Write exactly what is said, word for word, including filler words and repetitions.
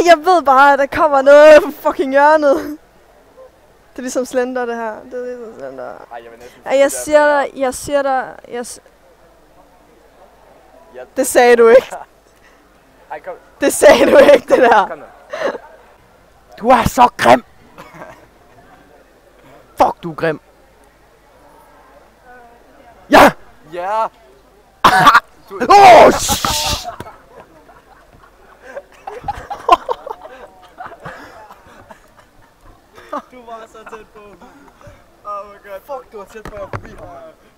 jeg ved bare, at der kommer noget på fucking hjørnet. Det er ligesom Slender, det her. Det er ligesom Slender. Ej, jeg vil næsten... Ej, jeg siger dig, jeg siger dig, jeg... Det sagde du ikke. Ej, kom. Det sagde du ikke, det der. Kom nu. Du er så grim! Fuck, du er grim. Ja! Ja! Åh! Du var så tæt på. Oh my god, fuck, du var tæt på at forbi mig.